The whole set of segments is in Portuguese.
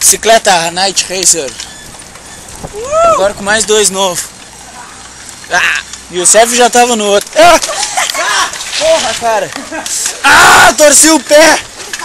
bicicleta Night Racer. Agora com mais 2 novos. E o Sérgio já tava no outro. Porra, cara. Torci o pé.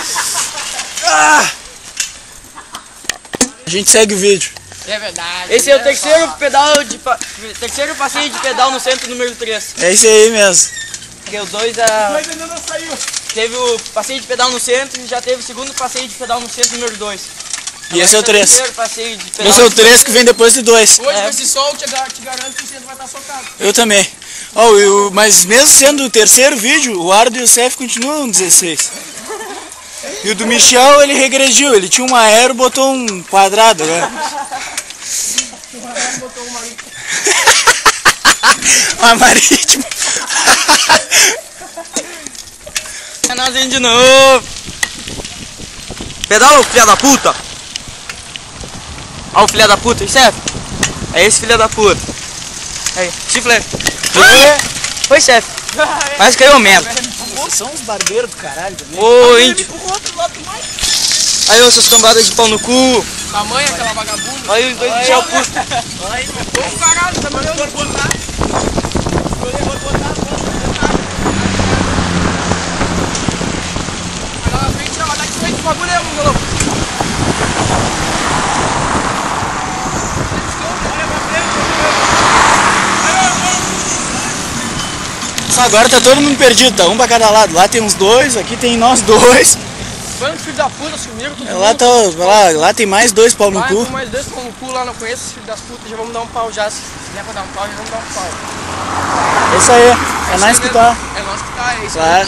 A gente segue o vídeo. É verdade. Esse é o terceiro passeio de pedal no centro número 3. É isso aí mesmo. Porque os dois ainda não saiu. teve o passeio de pedal no centro e já teve o segundo passeio de pedal no centro número 2. E esse é o 3. Esse é o 3 que vem depois do 2. Hoje com esse sol te garanto que o centro vai estar soltado. Eu também. Mas mesmo sendo o terceiro vídeo, o Ardo e o Cef continuam 16. E o do Michel, ele regrediu, ele tinha um aero, botou um quadrado agora. Botou uma marítimo. Uma marítimo. É nós indo de novo. Pedala, filha da puta. Olha o filho da puta, chefe. É esse filho da puta. Aí, chifre. Foi, chefe. Quase caiu merda. Vocês são uns barbeiros do caralho também. Ô, índio. Pro outro lado do mar. Aí, ô, seus cambadas de pau no cu. Tamanho aquela vagabunda. Aí, os dois de gel puto. Ô caralho, tá mandando eu botar. Vai lá na frente, vai dar que frente, o bagulho é um louco. Agora tá todo mundo perdido, tá um pra cada lado. Lá tem uns 2, aqui tem nós 2. Quantos filhos da puta sumiram? Lá tem mais 2 pau no cu. Tem mais 2 pau no cu lá, não conheço os filhos das putas, já vamos dar um pau já. Se der pra dar um pau, já vamos dar um pau. É isso aí, é nós que tá. É nós que tá, é isso. Claro.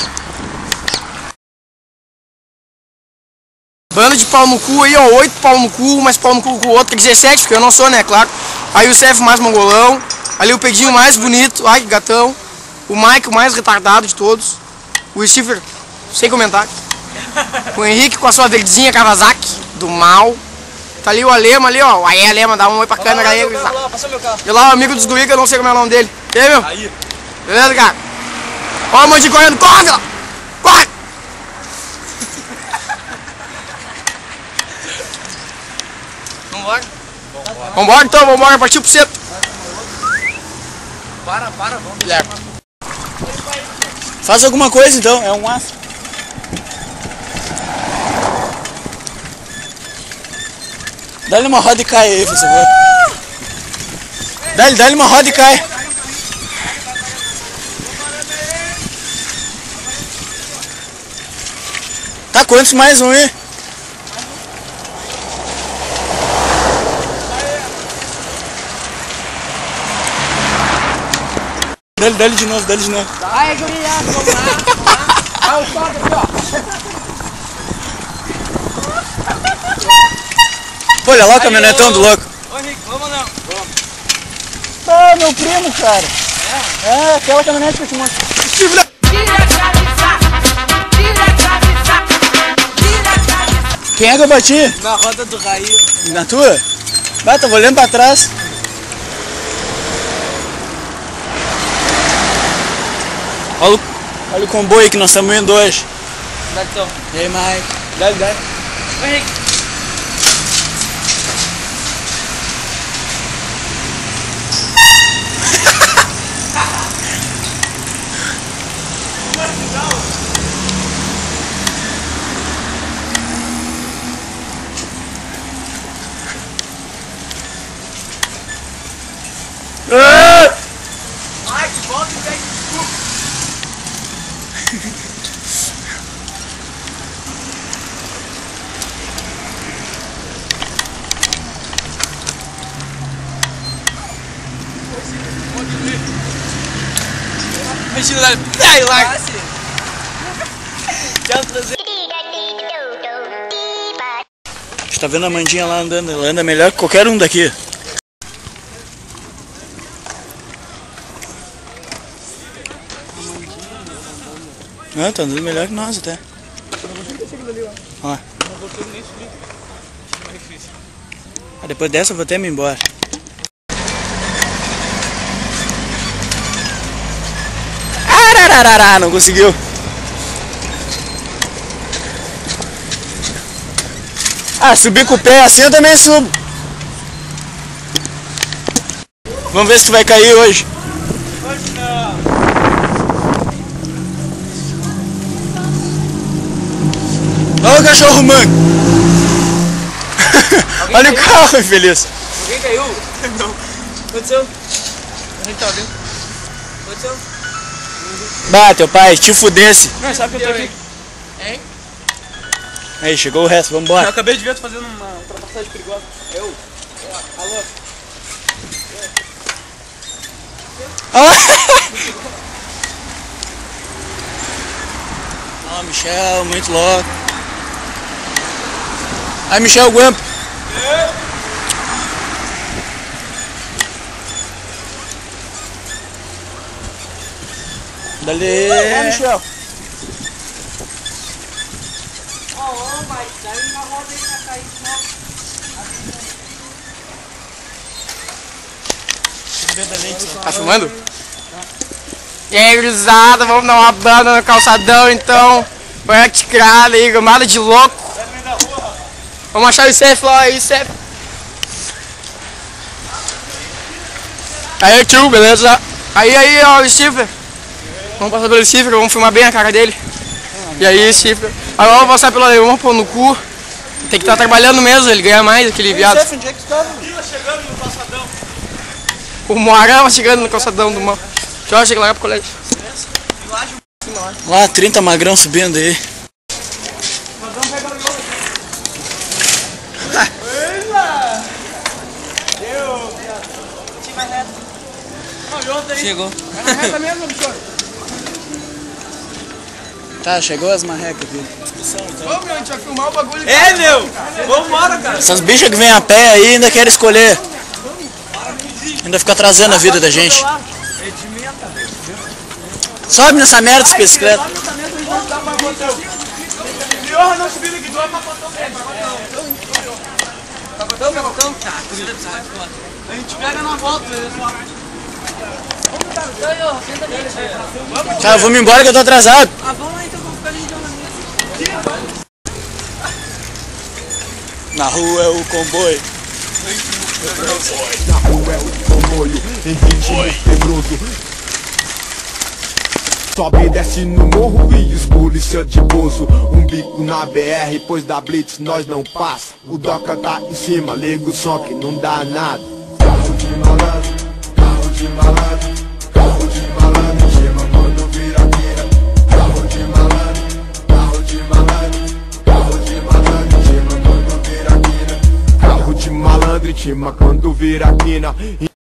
Bando de pau no cu aí, ó, 8 pau no cu, mais pau no cu com o outro, 17, porque eu não sou, né, claro. Aí o Cef mais mongolão, ali o Pedinho mais bonito, ai que gatão. O Mike, o mais retardado de todos. O Schiffer, sem comentário. O Henrique com a sua verdezinha Kawasaki, do mal. Tá ali o Alema ali, ó. Aí, Alema, dá um oi pra câmera aí. E lá o amigo dos guri, que eu não sei como é o nome dele. E aí, meu? Aí. Beleza, cara? Ó o Mandinho correndo, corre, lá! Corre! Vambora? Vambora então, vambora, partiu pro centro. Vamos. Faz alguma coisa então, é um aço. Dá-lhe uma roda e cai aí, por favor. Dá-lhe uma roda e cai. Tá, quantos mais um aí? Dá-lhe de novo, dá-lhe de novo. Aí, guria, vamos lá. Olha o sol aqui, ó. Olha lá o caminhonetão do louco. Ô, Henrique, vamos ou não? Ah, meu primo, cara. É, aquela caminhonete que eu te mostro. Quem é que eu bati? Na roda do Raí. Na tua? Vai, tava olhando pra trás. Olha o comboio que nós estamos indo hoje. Dá então. E aí, Mike? Dá. Ô, Henrique. Ai, que volta e pede desculpa. Imagina lá. Ai, larga. Tchau, prazer. A gente tá vendo a Mandinha lá andando. Ela anda melhor que qualquer um daqui. Não, tá andando melhor que nós até. Ó. Depois dessa eu vou até me embora. Arararará, não conseguiu. Ah, subir com o pé assim eu também subo. Vamos ver se tu vai cair hoje. Hoje não. Olha o cachorro manco. Olha o carro, infeliz. Alguém caiu? Não. Aconteceu? A gente tá vendo. Aconteceu? Bah, teu pai, te fudesse. Não, sabe que eu tô aqui. Hein? Aí, chegou o resto, Eu vambora. acabei de ver tu fazendo uma ultrapassagem perigosa. Eu? Alô? Ó, Michel, muito louco. Aí, Michel Guampo. Dali. É, Michel. Tá filmando? E aí, gurizada, vamos dar uma banda no calçadão então. Põe ticrada aí, gamada de louco. Vamos achar o Cef lá aí, Cef. Aí, tio, beleza? Aí, ó, o Chifre. Vamos passar pelo Chifre, vamos filmar bem a cara dele. E aí, Chifre. Agora vamos passar pelo alemão, vamos pôr no cu. Tem que estar trabalhando mesmo, ele ganha mais, aquele viado. Onde é que tu tava? Chegando no calçadão. O Moarama chegando no calçadão do mal. Já chega lá pro colégio. Lá, 30 magrão subindo aí. Chegou. Tá, chegou as marrecas aqui. Vamos, meu, a gente vai filmar o bagulho. É, meu! Vamos embora, cara. Essas bichas que vêm a pé aí ainda querem escolher. Ainda fica atrasando a vida da gente. Sobe nessa merda de bicicleta. Pior não subir aqui, dois pacotão. Pacotão? Tá, a gente pega na volta, pessoal. Tá, vamos embora que eu tô atrasado. Ah, vamos lá então, vamos ficar limpando na mesa. Na rua é o comboio. Na rua é o comboio, em ritmo tenebroso. Sobe e desce no morro e os polícia de bozo. Um bico na BR, pois da blitz nós não passa. O Doca tá em cima, liga o som que não dá nada. Carro de malandro, carro de malandro, carro de malandro, chama quando vira quina. Carro de malandro, carro de malandro, carro de malandro, chama quando vira quina. Carro de malandro, chama quando vira quina.